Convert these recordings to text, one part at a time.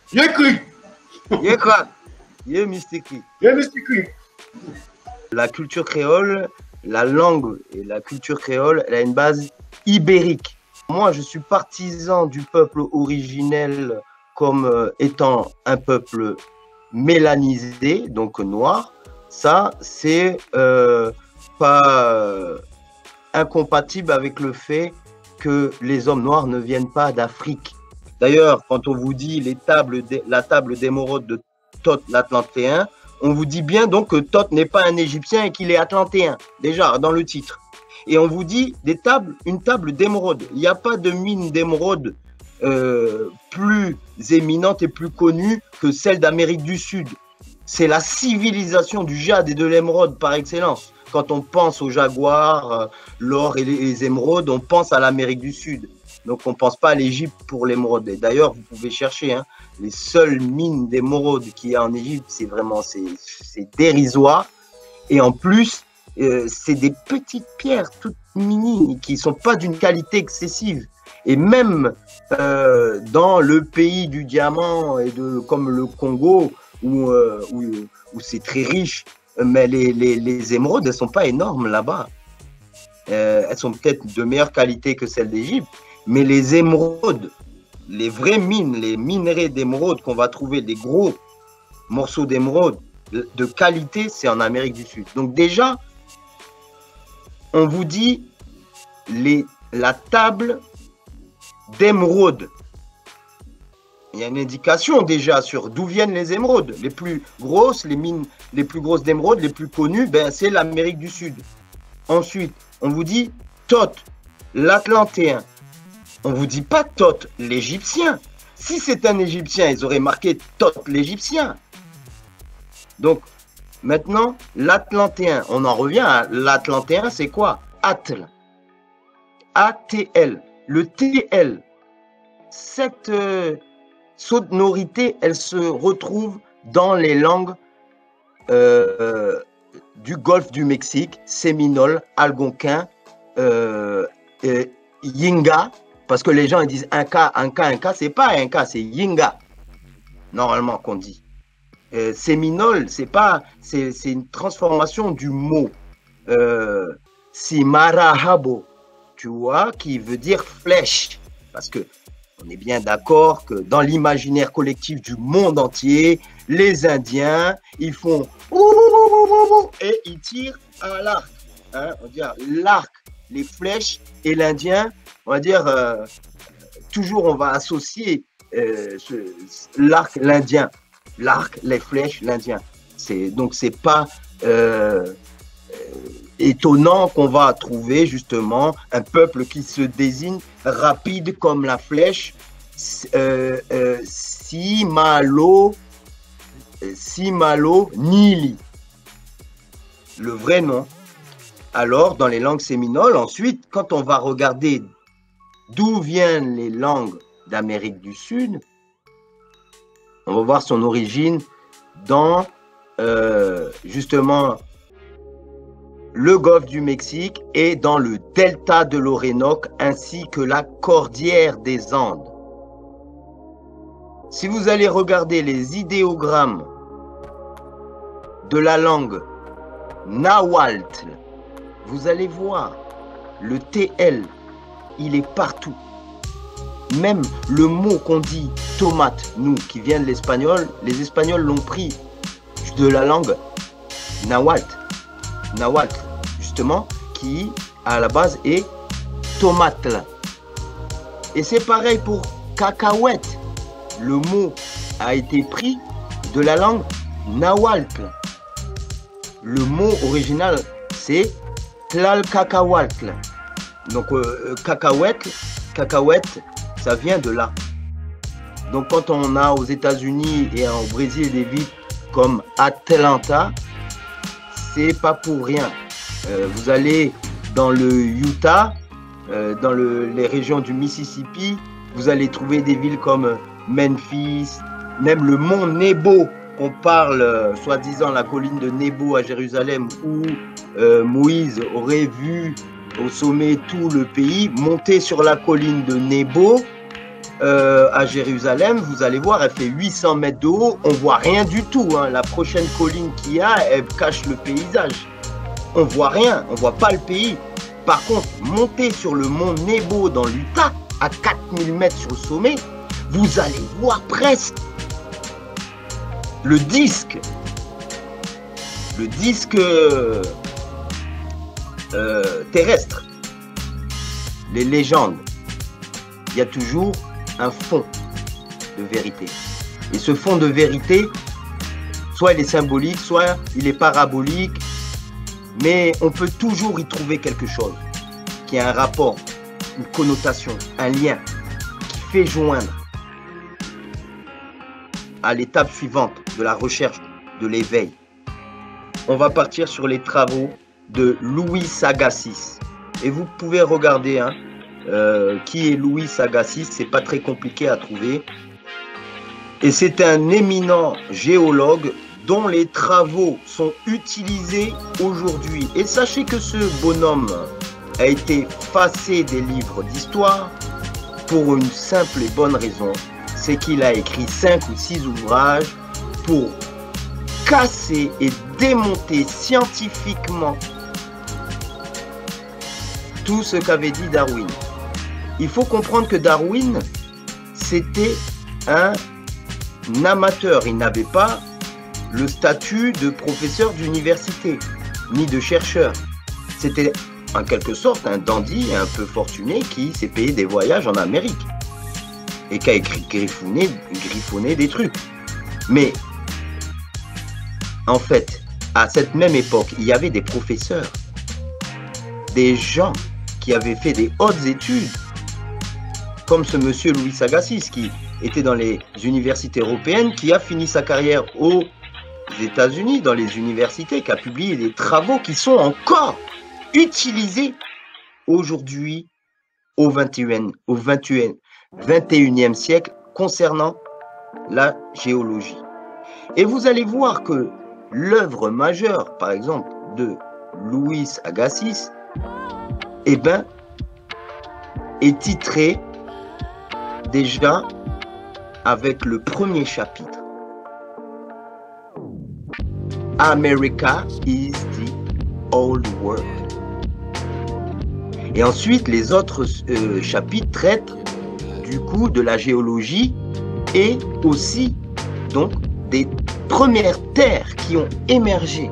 Yekri. Yekra, Ye Mystiki. Yemistiki. La culture créole, la langue et la culture créole, elle a une base ibérique. Moi, je suis partisan du peuple originel comme étant un peuple mélanisé, donc noir. Ça, c'est pas incompatible avec le fait que les hommes noirs ne viennent pas d'Afrique. D'ailleurs, quand on vous dit la table d'émeraude de Thoth l'Atlantéen, on vous dit bien donc que Thoth n'est pas un Égyptien et qu'il est atlantéen, déjà dans le titre. Et on vous dit une table d'émeraude. Il n'y a pas de mine d'émeraude plus éminente et plus connue que celle d'Amérique du Sud. C'est la civilisation du jade et de l'émeraude par excellence. Quand on pense aux jaguars, l'or et les émeraudes, on pense à l'Amérique du Sud. Donc on ne pense pas à l'Égypte pour l'émeraude. D'ailleurs, vous pouvez chercher, hein, les seules mines d'émeraude qu'il y a en Égypte, c'est vraiment dérisoire. Et en plus, c'est des petites pierres toutes mini qui ne sont pas d'une qualité excessive. Et même dans le pays du diamant et comme le Congo, où c'est très riche, mais les émeraudes, elles ne sont pas énormes là-bas. Elles sont peut-être de meilleure qualité que celles d'Égypte, mais les émeraudes, les vraies mines, les minerais d'émeraude qu'on va trouver, des gros morceaux d'émeraude de qualité, c'est en Amérique du Sud. Donc déjà, on vous dit la table d'émeraude. Il y a une indication déjà sur d'où viennent les émeraudes. Les plus grosses, les mines les plus grosses d'émeraude, les plus connues, ben, c'est l'Amérique du Sud. Ensuite, on vous dit Thoth, l'Atlantéen. On ne vous dit pas Thoth, l'Égyptien. Si c'est un Égyptien, ils auraient marqué Thoth, l'Égyptien. Donc, maintenant, l'Atlantéen. On en revient à l'Atlantéen, c'est quoi? Atl. A-T-L. Le T-L. Cette sonorité, elle se retrouve dans les langues du golfe du Mexique, séminole, algonquin, yinga, parce que les gens ils disent Inca, c'est pas Inca, c'est yinga, normalement qu'on dit. Séminole, c'est une transformation du mot Simarahabo, tu vois, qui veut dire flèche, parce que on est bien d'accord que dans l'imaginaire collectif du monde entier, les Indiens, ils font et ils tirent à l'arc. Hein, on va dire l'arc, les flèches, et l'Indien, on va dire, toujours on va associer l'arc, l'Indien. L'arc, les flèches, l'Indien. Donc c'est pas étonnant qu'on va trouver justement un peuple qui se désigne rapide comme la flèche, Simalo Nili, le vrai nom. Alors, dans les langues séminoles, ensuite, quand on va regarder d'où viennent les langues d'Amérique du Sud, on va voir son origine dans justement le golfe du Mexique et dans le delta de l'Orénoque ainsi que la cordillère des Andes. Si vous allez regarder les idéogrammes de la langue nahuatl, vous allez voir le TL, il est partout. Même le mot qu'on dit tomate, nous, qui vient de l'espagnol, les Espagnols l'ont pris de la langue nahuatl, justement, qui à la base est tomatl. Et c'est pareil pour cacahuète. Le mot a été pris de la langue nahuatl. Le mot original, c'est tlalcacahuatl. Donc, cacahuète, ça vient de là. Donc, quand on a aux États-Unis et au Brésil des villes comme Atlanta, c'est pas pour rien. Vous allez dans le Utah, dans les régions du Mississippi, vous allez trouver des villes comme Memphis, même le mont Nebo. On parle, soi-disant, la colline de Nebo à Jérusalem, où Moïse aurait vu au sommet tout le pays. Monter sur la colline de Nebo, à Jérusalem, vous allez voir, elle fait 800 mètres de haut, on voit rien du tout. Hein. La prochaine colline qu'il y a, elle cache le paysage. On voit rien, on voit pas le pays. Par contre, monter sur le mont Nebo dans l'Utah, à 4000 mètres sur le sommet, vous allez voir presque le disque terrestre, les légendes. Il y a toujours un fond de vérité. Et ce fond de vérité, soit il est symbolique, soit il est parabolique, mais on peut toujours y trouver quelque chose qui a un rapport, une connotation, un lien, qui fait joindre à l'étape suivante de la recherche de l'éveil. On va partir sur les travaux de Louis Agassiz. Et vous pouvez regarder qui est Louis Agassiz, c'est pas très compliqué à trouver. Et c'est un éminent géologue dont les travaux sont utilisés aujourd'hui. Et sachez que ce bonhomme a été effacé des livres d'histoire pour une simple et bonne raison, c'est qu'il a écrit 5 ou 6 ouvrages pour casser et démonter scientifiquement tout ce qu'avait dit Darwin. Il faut comprendre que Darwin, c'était un amateur. Il n'avait pas le statut de professeur d'université, ni de chercheur. C'était en quelque sorte un dandy un peu fortuné qui s'est payé des voyages en Amérique et qui a griffonné des trucs. Mais en fait, à cette même époque, il y avait des professeurs, des gens qui avaient fait des hautes études, comme ce monsieur Louis Agassiz, qui était dans les universités européennes, qui a fini sa carrière aux États-Unis, dans les universités, qui a publié des travaux qui sont encore utilisés aujourd'hui au 21e siècle concernant la géologie. Et vous allez voir que l'œuvre majeure, par exemple, de Louis Agassiz, eh ben, est titrée déjà avec le premier chapitre. America is the old world. Et ensuite, les autres chapitres traitent du coup de la géologie et aussi donc des premières terres qui ont émergé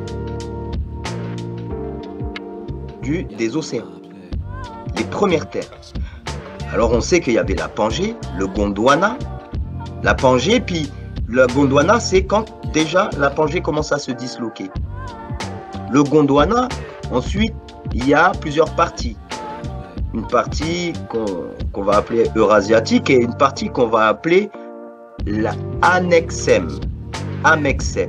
des océans. Les premières terres. Alors on sait qu'il y avait la Pangée, le Gondwana, la Pangée, puis le Gondwana, c'est quand déjà la Pangée commence à se disloquer. Le Gondwana, ensuite, il y a plusieurs parties. Une partie qu'on va appeler eurasiatique et une partie qu'on va appeler la Annexem. Amexem.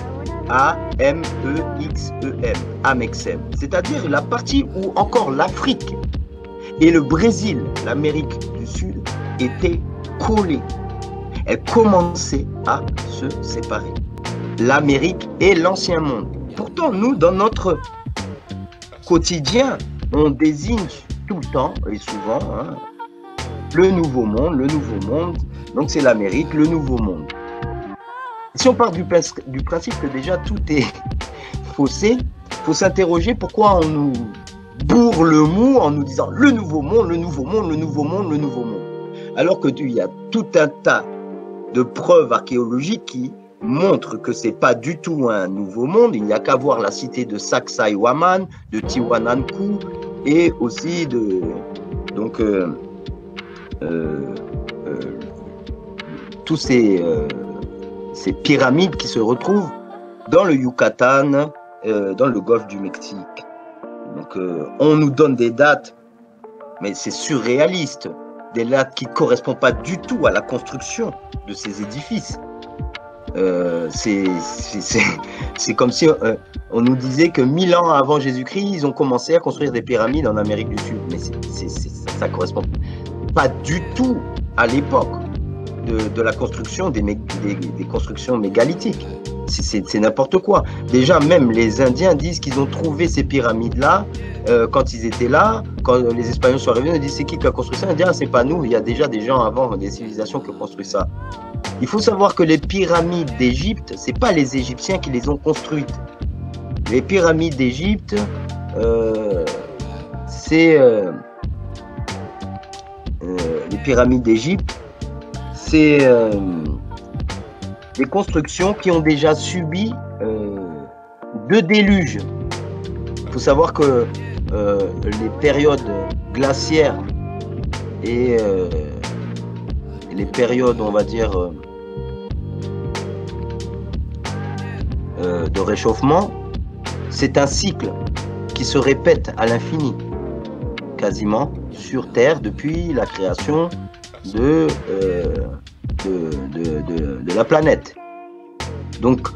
A-M-E-X-E-M. Amexem. C'est-à-dire la partie où encore l'Afrique et le Brésil, l'Amérique du Sud, étaient collés. Elles commençaient à se séparer. L'Amérique et l'Ancien Monde. Pourtant, nous, dans notre quotidien, on désigne tout le temps et souvent le Nouveau Monde, le Nouveau Monde. Donc c'est l'Amérique, le Nouveau Monde. Si on part du principe que déjà tout est faussé, il faut s'interroger pourquoi on nous bourre le mou en nous disant le Nouveau Monde, le Nouveau Monde, le Nouveau Monde, le Nouveau Monde. Alors qu'il y a tout un tas de preuves archéologiques qui montrent que c'est pas du tout un nouveau monde. Il n'y a qu'à voir la cité de Sacsayhuaman, de Tiwanaku et aussi de tous ces pyramides qui se retrouvent dans le Yucatan, dans le golfe du Mexique. Donc on nous donne des dates, mais c'est surréaliste, des dates qui ne correspondent pas du tout à la construction de ces édifices. C'est comme si on nous disait que 1000 ans avant Jésus-Christ, ils ont commencé à construire des pyramides en Amérique du Sud. Mais ça ne correspond pas du tout à l'époque. de la construction des constructions mégalithiques. C'est n'importe quoi. Déjà, même les Indiens disent qu'ils ont trouvé ces pyramides-là quand ils étaient là. Quand les Espagnols sont arrivés, ils disent c'est qui a construit ça? Ils disent ah, c'est pas nous, il y a déjà des gens avant, des civilisations qui ont construit ça. Il faut savoir que les pyramides d'Égypte, c'est pas les Égyptiens qui les ont construites. Les pyramides d'Égypte, les pyramides d'Égypte, c'est des constructions qui ont déjà subi deux déluges. Il faut savoir que les périodes glaciaires et les périodes, on va dire, de réchauffement, c'est un cycle qui se répète à l'infini, quasiment, sur Terre depuis la création de la planète. Donc,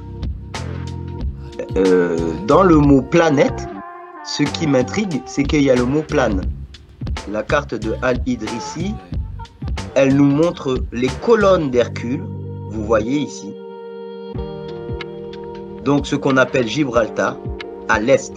dans le mot planète, ce qui m'intrigue, c'est qu'il y a le mot plane. La carte de Al-Idrissi, elle nous montre les colonnes d'Hercule, vous voyez ici. Donc, ce qu'on appelle Gibraltar, à l'est.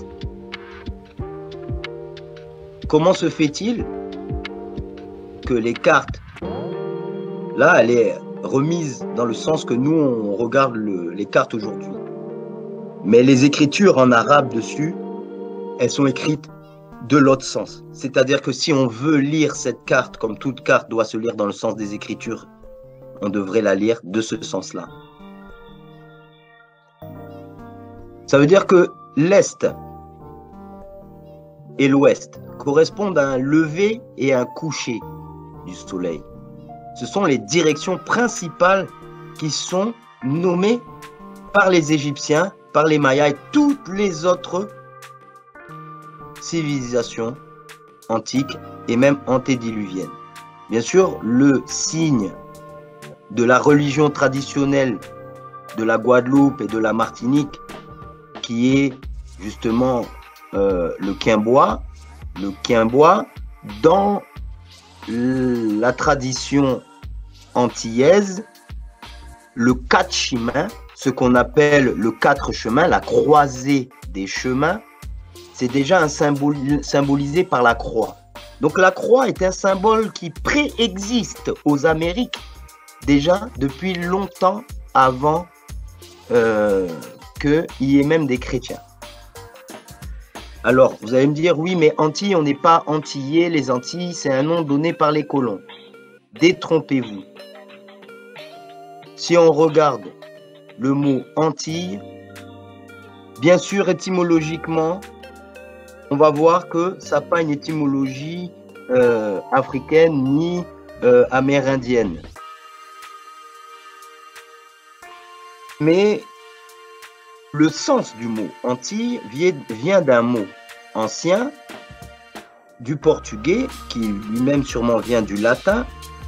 Comment se fait-il que les cartes, là, elle est remise dans le sens que nous, on regarde les cartes aujourd'hui. Mais les écritures en arabe dessus, elles sont écrites de l'autre sens. C'est-à-dire que si on veut lire cette carte, comme toute carte doit se lire dans le sens des écritures, on devrait la lire de ce sens-là. Ça veut dire que l'Est et l'Ouest correspondent à un lever et un coucher du soleil. Ce sont les directions principales qui sont nommées par les Égyptiens, par les Mayas et toutes les autres civilisations antiques et même antédiluviennes. Bien sûr, le signe de la religion traditionnelle de la Guadeloupe et de la Martinique, qui est justement le quimbois. Le quimbois, dans la tradition antillaise, le quatre chemins, ce qu'on appelle le quatre chemins, la croisée des chemins, c'est déjà un symbole symbolisé par la croix. Donc la croix est un symbole qui préexiste aux Amériques déjà depuis longtemps avant qu'il y ait même des chrétiens. Alors, vous allez me dire, oui, mais Antilles, on n'est pas antillais. Les Antilles, c'est un nom donné par les colons. Détrompez-vous. Si on regarde le mot Antilles, bien sûr, étymologiquement, on va voir que ça n'a pas une étymologie africaine ni amérindienne. Mais le sens du mot Antilles vient d'un mot ancien, du portugais, qui lui-même sûrement vient du latin.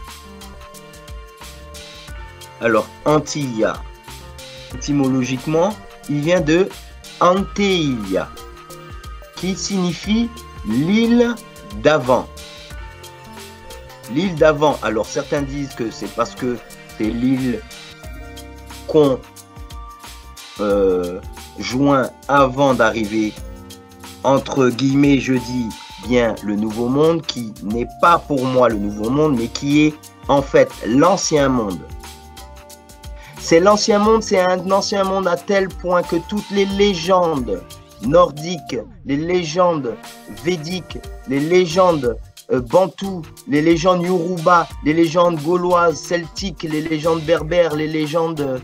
Alors, Antilla, étymologiquement, il vient de Anteilla, qui signifie l'île d'avant. L'île d'avant, alors certains disent que c'est parce que c'est l'île qu'on joint avant d'arriver, entre guillemets, je dis bien le Nouveau Monde, qui n'est pas pour moi le Nouveau Monde, mais qui est en fait l'Ancien Monde. C'est l'Ancien Monde, c'est un ancien monde à tel point que toutes les légendes nordiques, les légendes védiques, les légendes bantoues, les légendes yoruba, les légendes gauloises, celtiques, les légendes berbères, les légendes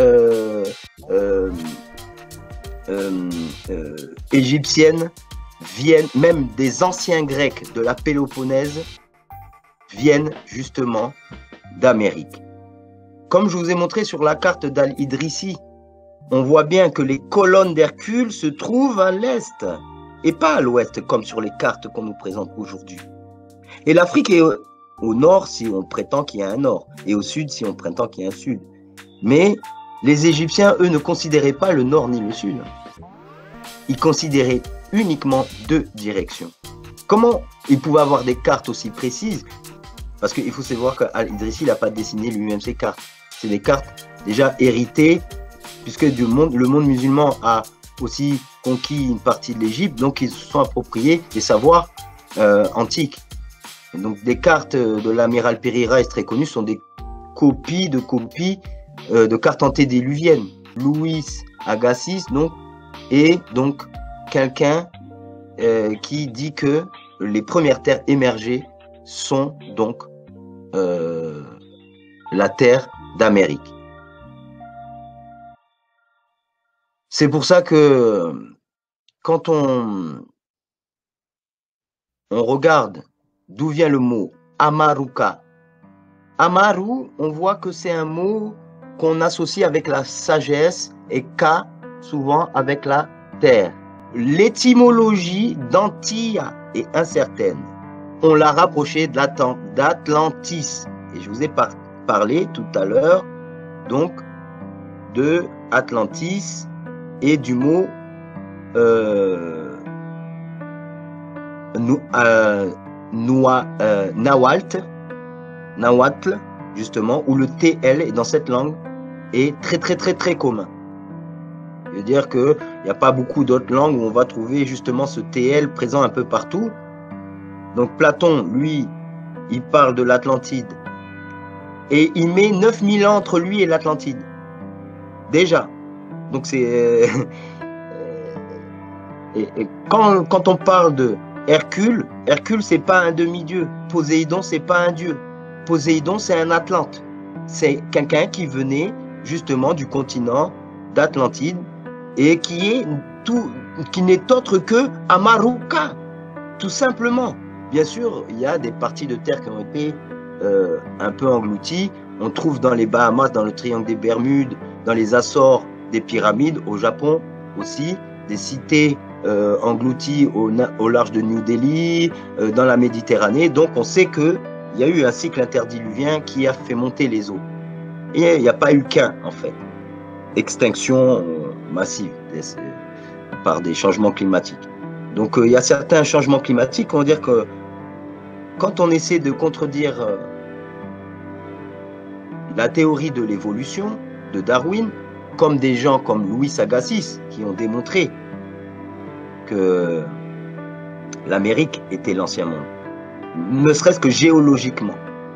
égyptiennes viennent, même des anciens Grecs de la Péloponnèse, viennent justement d'Amérique. Comme je vous ai montré sur la carte d'Al-Idrissi, on voit bien que les colonnes d'Hercule se trouvent à l'est et pas à l'ouest comme sur les cartes qu'on nous présente aujourd'hui. Et l'Afrique est au nord si on prétend qu'il y a un nord et au sud si on prétend qu'il y a un sud. Mais les Égyptiens, eux, ne considéraient pas le nord ni le sud. Ils considéraient uniquement deux directions. Comment ils pouvaient avoir des cartes aussi précises? Parce qu'il faut savoir qu'Al-Idrissi, il n'a pas dessiné lui-même ses cartes. C'est des cartes déjà héritées, puisque le monde musulman a aussi conquis une partie de l'Égypte, donc ils se sont appropriés des savoirs antiques. Et donc des cartes de l'amiral Pereira, très connues, sont des copies de cartes antédiluviennes. Louis Agassiz, donc, est donc quelqu'un qui dit que les premières terres émergées sont donc la terre d'Amérique. C'est pour ça que quand on regarde d'où vient le mot Amaruka, Amaru, on voit que c'est un mot qu'on associe avec la sagesse et Ka, souvent avec la terre. L'étymologie d'Antilla est incertaine. On l'a rapproché d'Atlantis. Et je vous ai parlé tout à l'heure donc de Atlantis et du mot Nahuatl, justement, où le TL est dans cette langue est très commun. Je veux dire qu'il n'y a pas beaucoup d'autres langues où on va trouver justement ce TL présent un peu partout. Donc Platon, lui, il parle de l'Atlantide et il met 9000 ans entre lui et l'Atlantide. Déjà. Donc c'est... et quand on parle de Hercule, c'est pas un demi-dieu. Poséidon, c'est pas un dieu. Poséidon, c'est un Atlante. C'est quelqu'un qui venait justement du continent d'Atlantide et qui n'est autre que Amaruka, tout simplement. Bien sûr, il y a des parties de terre qui ont été un peu englouties. On trouve dans les Bahamas, dans le triangle des Bermudes, dans les Açores, des pyramides, au Japon aussi, des cités englouties au large de New Delhi, dans la Méditerranée. Donc on sait qu'il y a eu un cycle interdiluvien qui a fait monter les eaux. Et il n'y a pas eu qu'un, en fait. Extinction massive par des changements climatiques. Donc il y a certains changements climatiques, on va dire que quand on essaie de contredire la théorie de l'évolution de Darwin, comme des gens comme Louis Agassiz qui ont démontré que l'Amérique était l'ancien monde, ne serait-ce que géologiquement.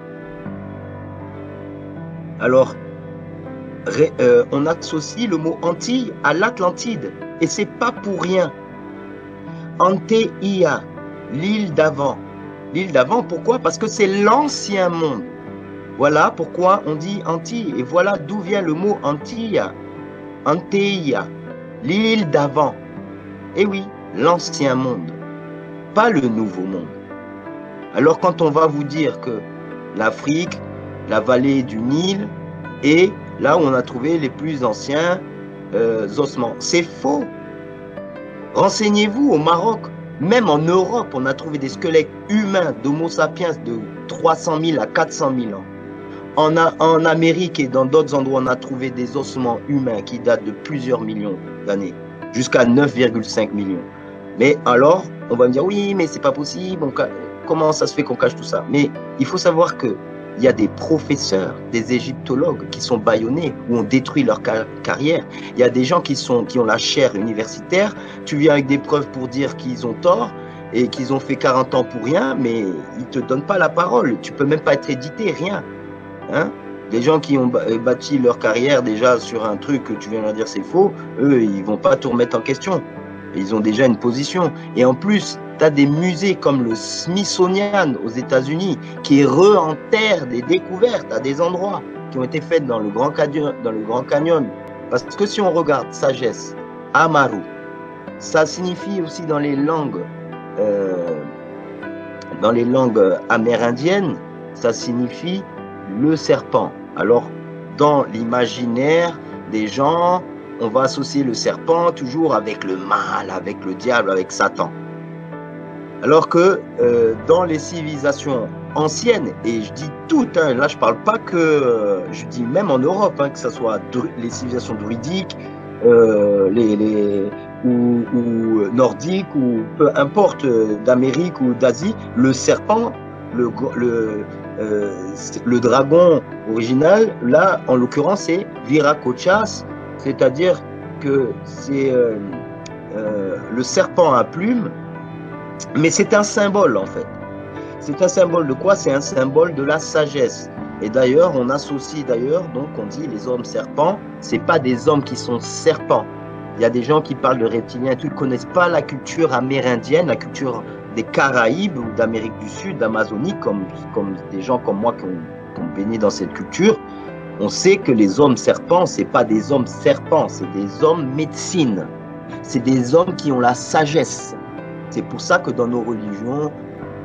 Alors, on associe le mot Antilles à l'Atlantide, et c'est pas pour rien. Anteia, l'île d'avant. L'île d'avant, pourquoi? Parce que c'est l'ancien monde. Voilà pourquoi on dit Antilles, et voilà d'où vient le mot Antilla. Anteia, l'île d'avant. Et oui, l'ancien monde, pas le nouveau monde. Alors quand on va vous dire que l'Afrique, la vallée du Nil, est là où on a trouvé les plus anciens ossements, c'est faux. Renseignez-vous au Maroc, même en Europe, on a trouvé des squelettes humains d'Homo sapiens de 300 000 à 400 000 ans. En Amérique et dans d'autres endroits, on a trouvé des ossements humains qui datent de plusieurs millions d'années, jusqu'à 9,5 millions. Mais alors, on va me dire, oui, mais c'est pas possible, comment ça se fait qu'on cache tout ça? Mais il faut savoir que il y a des professeurs, des égyptologues qui sont bâillonnés, ou ont détruit leur carrière. Il y a des gens qui ont la chaire universitaire. Tu viens avec des preuves pour dire qu'ils ont tort et qu'ils ont fait 40 ans pour rien, mais ils ne te donnent pas la parole. Tu ne peux même pas être édité, rien. Hein? Des gens qui ont bâti leur carrière déjà sur un truc que tu viens de leur dire c'est faux, eux, ils ne vont pas tout remettre en question. Ils ont déjà une position. Et en plus, tu as des musées comme le Smithsonian aux États-Unis qui re-enterrent des découvertes à des endroits qui ont été faites dans le Grand Canyon. Parce que si on regarde sagesse, Amaru, ça signifie aussi dans les langues amérindiennes, ça signifie le serpent. Alors, dans l'imaginaire des gens, on va associer le serpent toujours avec le mal, avec le diable, avec Satan. Alors que dans les civilisations anciennes, et je dis toutes, hein, là je parle pas que, je dis même en Europe, hein, que ce soit les civilisations druidiques, ou nordiques, ou peu importe, d'Amérique ou d'Asie, le serpent, le dragon original, là, en l'occurrence, c'est Viracochas, c'est-à-dire que c'est le serpent à plumes, mais c'est un symbole en fait. C'est un symbole de quoi? C'est un symbole de la sagesse. Et d'ailleurs, on associe donc on dit les hommes serpents, c'est pas des hommes qui sont serpents. Il y a des gens qui parlent de reptiliens, qui ne connaissent pas la culture amérindienne, la culture des Caraïbes ou d'Amérique du Sud, d'Amazonie, comme des gens comme moi qui ont baigné dans cette culture. On sait que les hommes serpents, c'est pas des hommes serpents, c'est des hommes médecine. C'est des hommes qui ont la sagesse. C'est pour ça que dans nos religions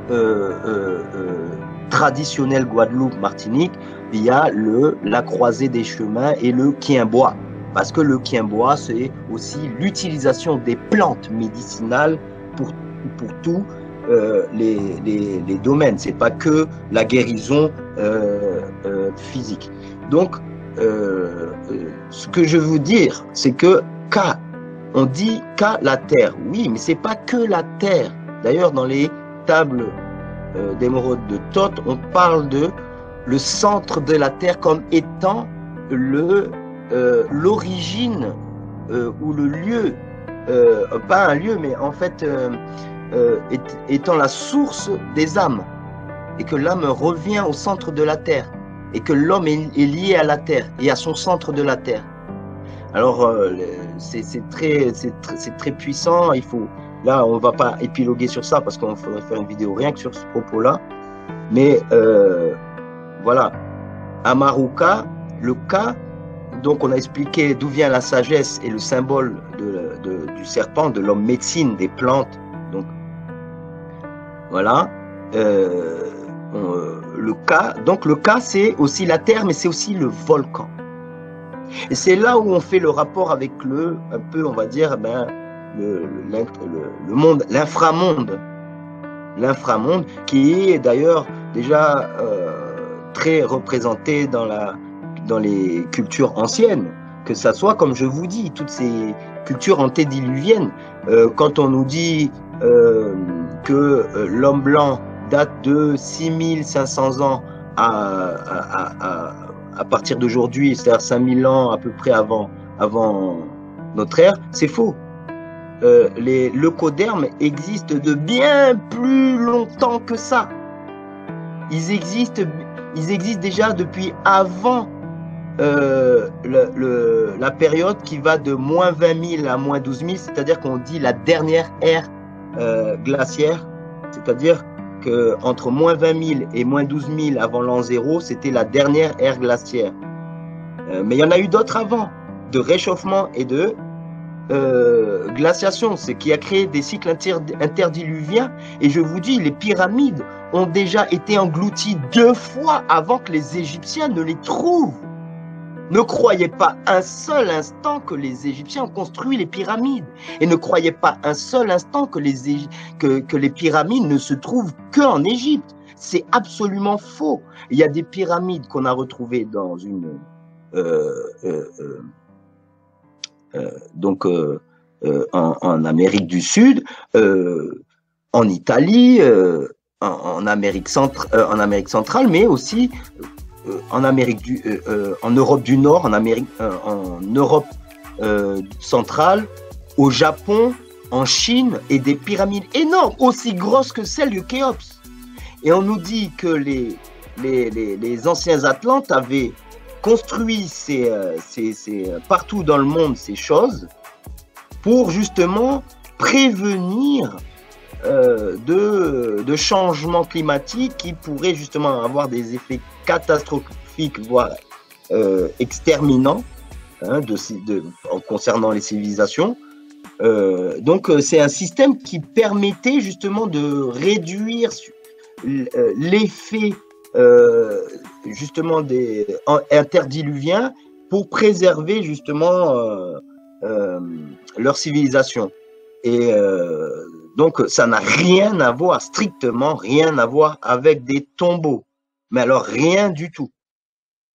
traditionnelles Guadeloupe, Martinique, il y a la croisée des chemins et le quimbois. Parce que le quimbois, c'est aussi l'utilisation des plantes médicinales pour tous les domaines. C'est pas que la guérison physique. Donc, ce que je veux vous dire, c'est que on dit qu'à la terre. Oui, mais c'est pas que la terre. D'ailleurs, dans les tables d'émeraude de Thoth, on parle de le centre de la terre comme étant l'origine ou le lieu, pas un lieu, mais en fait étant la source des âmes, et que l'âme revient au centre de la terre, et que l'homme est lié à la terre et à son centre de la terre. Alors c'est très puissant. Là, on va pas épiloguer sur ça parce qu'on faudrait faire une vidéo rien que sur ce propos-là. Mais voilà, Amaruka, le cas. Donc, on a expliqué d'où vient la sagesse et le symbole du serpent, de l'homme médecine, des plantes. Donc, voilà. Le cas, c'est aussi la terre, mais c'est aussi le volcan. Et c'est là où on fait le rapport avec un peu, on va dire, le monde, l'inframonde. L'inframonde, qui est d'ailleurs déjà très représenté dans les cultures anciennes, que ça soit, comme je vous dis, toutes ces cultures antédiluviennes. Quand on nous dit que l'homme blanc date de 6500 ans à partir d'aujourd'hui, c'est-à-dire 5000 ans à peu près avant notre ère, c'est faux. Les leucodermes existent de bien plus longtemps que ça. Ils existent déjà depuis avant la période qui va de moins 20 000 à moins 12 000, c'est-à-dire qu'on dit la dernière ère glaciaire, c'est-à-dire qu'entre moins 20 000 et moins 12 000 avant l'an 0, c'était la dernière ère glaciaire. Mais il y en a eu d'autres avant, de réchauffement et de glaciation, ce qui a créé des cycles interdiluviens. Et je vous dis, les pyramides ont déjà été englouties 2 fois avant que les Égyptiens ne les trouvent. Ne croyez pas un seul instant que les Égyptiens ont construit les pyramides. Et ne croyez pas un seul instant que les pyramides ne se trouvent qu'en Égypte. C'est absolument faux. Il y a des pyramides qu'on a retrouvées dans une... en Amérique du Sud, en Italie, en Amérique centrale, mais aussi en Europe du Nord, en Europe centrale, au Japon, en Chine, et des pyramides énormes, aussi grosses que celles du Khéops. Et on nous dit que les anciens Atlantes avaient construit partout dans le monde ces choses pour justement prévenir de changements climatiques qui pourraient justement avoir des effets catastrophiques, voire exterminants, en concernant les civilisations. Donc c'est un système qui permettait justement de réduire l'effet justement des interdiluviens pour préserver justement leur civilisation. Et donc ça n'a rien à voir, strictement rien à voir avec des tombeaux, mais alors rien du tout.